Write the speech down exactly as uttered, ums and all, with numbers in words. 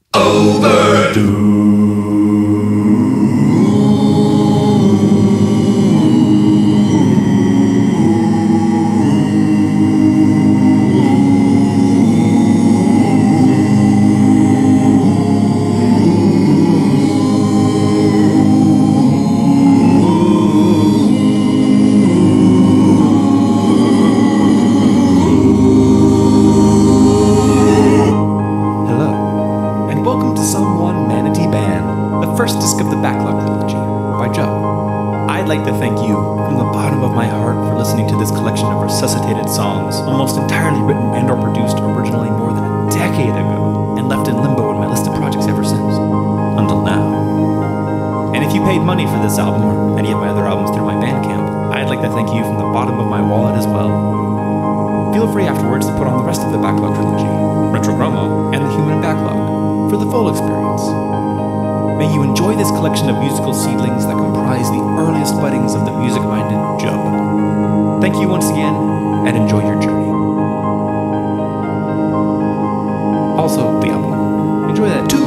Manatee Band, the first disc of the Backlog Trilogy, by Joe. I'd like to thank you from the bottom of my heart for listening to this collection of resuscitated songs, almost entirely written and or produced originally more than a decade ago, and left in limbo in my list of projects ever since, until now. And if you paid money for this album or any of my other albums through my Bandcamp, I'd like to thank you from the bottom of my wallet as well. Feel free afterwards to put on the rest of the Backlog Trilogy, Retro Chromo, and the Human Backlog, for the full experience. May you enjoy this collection of musical seedlings that comprise the earliest buddings of the music-minded Joe. Thank you once again, and enjoy your journey. Also, the album. Enjoy that too.